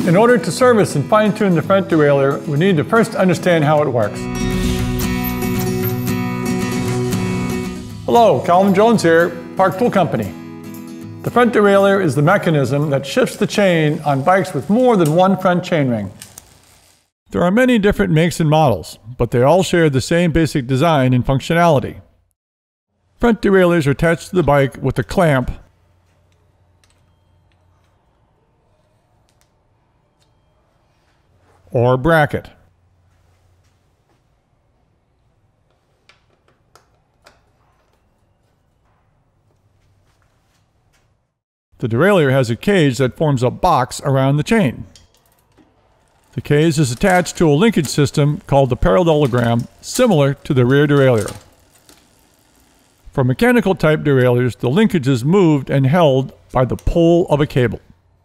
In order to service and fine-tune the front derailleur, we need to first understand how it works. Hello, Calvin Jones here, Park Tool Company. The front derailleur is the mechanism that shifts the chain on bikes with more than one front chainring. There are many different makes and models, but they all share the same basic design and functionality. Front derailleurs are attached to the bike with a clamp or bracket. The derailleur has a cage that forms a box around the chain. The cage is attached to a linkage system called the parallelogram, similar to the rear derailleur. For mechanical type derailleurs, the linkage is moved and held by the pull of a cable.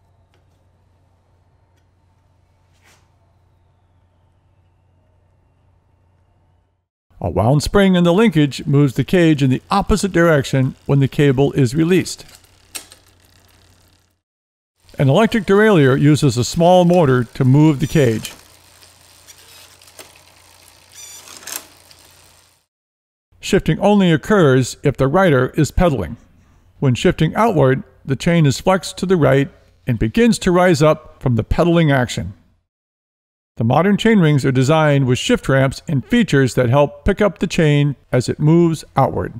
A wound spring in the linkage moves the cage in the opposite direction when the cable is released. An electric derailleur uses a small motor to move the cage. Shifting only occurs if the rider is pedaling. When shifting outward, the chain is flexed to the right and begins to rise up from the pedaling action. The modern chainrings are designed with shift ramps and features that help pick up the chain as it moves outward.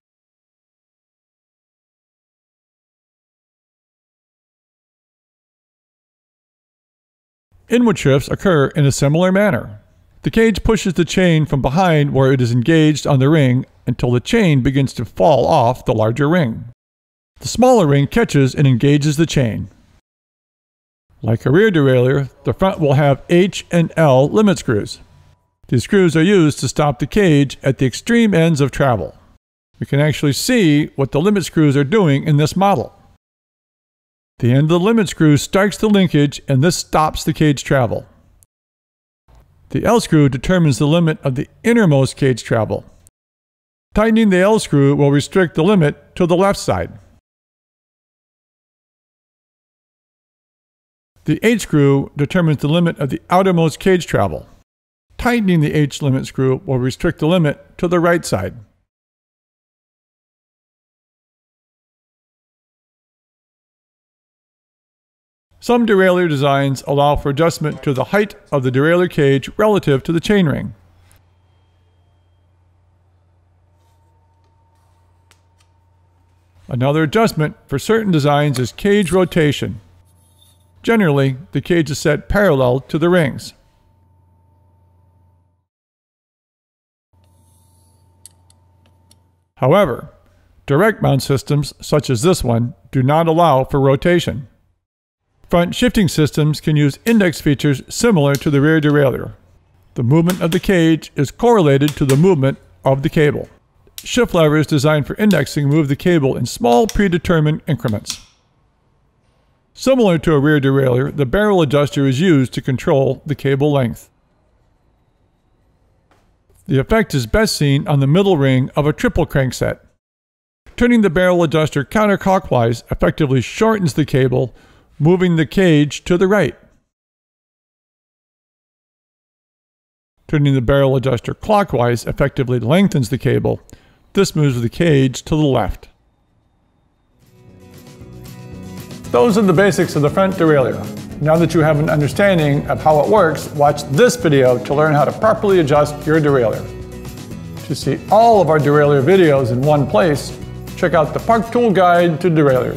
Inward shifts occur in a similar manner. The cage pushes the chain from behind where it is engaged on the ring until the chain begins to fall off the larger ring. The smaller ring catches and engages the chain. Like a rear derailleur, the front will have H and L limit screws. These screws are used to stop the cage at the extreme ends of travel. We can actually see what the limit screws are doing in this model. The end of the limit screw strikes the linkage and this stops the cage travel. The L screw determines the limit of the innermost cage travel. Tightening the L screw will restrict the limit to the left side. The H screw determines the limit of the outermost cage travel. Tightening the H limit screw will restrict the limit to the right side. Some derailleur designs allow for adjustment to the height of the derailleur cage relative to the chainring. Another adjustment for certain designs is cage rotation. Generally, the cage is set parallel to the rings. However, direct mount systems, such as this one, do not allow for rotation. Front shifting systems can use index features similar to the rear derailleur. The movement of the cage is correlated to the movement of the cable. Shift levers designed for indexing move the cable in small predetermined increments. Similar to a rear derailleur, the barrel adjuster is used to control the cable length. The effect is best seen on the middle ring of a triple crankset. Turning the barrel adjuster counterclockwise effectively shortens the cable, moving the cage to the right. Turning the barrel adjuster clockwise effectively lengthens the cable. This moves the cage to the left. Those are the basics of the front derailleur. Now that you have an understanding of how it works, watch this video to learn how to properly adjust your derailleur. To see all of our derailleur videos in one place, check out the Park Tool Guide to Derailleurs.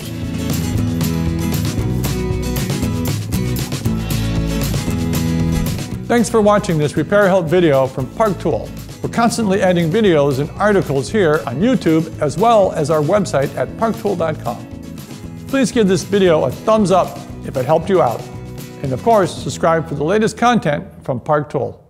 Thanks for watching this repair help video from Park Tool. We're constantly adding videos and articles here on YouTube as well as our website at parktool.com. Please give this video a thumbs up if it helped you out. And of course, subscribe for the latest content from Park Tool.